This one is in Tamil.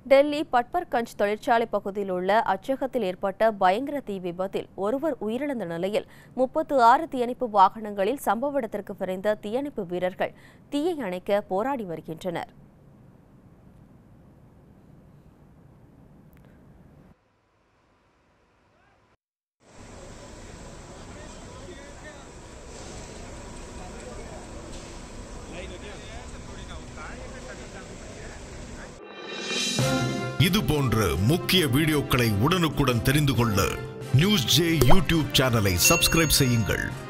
டெல்லி பட்பர்கஞ்ச் தொழிற்சாலை பகுதியில் உள்ள அச்சகத்தில் ஏற்பட்ட பயங்கர தீ விபத்தில் ஒருவர் உயிரிழந்த நிலையில் 36 தீயணைப்பு வாகனங்களில் சம்பவ இடத்திற்கு விரைந்த தீயணைப்பு வீரர்கள் தீயை அணைக்க போராடி வருகின்றனர். இது போன்ற முக்கிய வீடியோக்களை உடனுக்குடன் தெரிந்து கொள்ள நியூஸ் ஜே யூடியூப் சேனலை சப்ஸ்கிரைப் செய்யுங்கள்.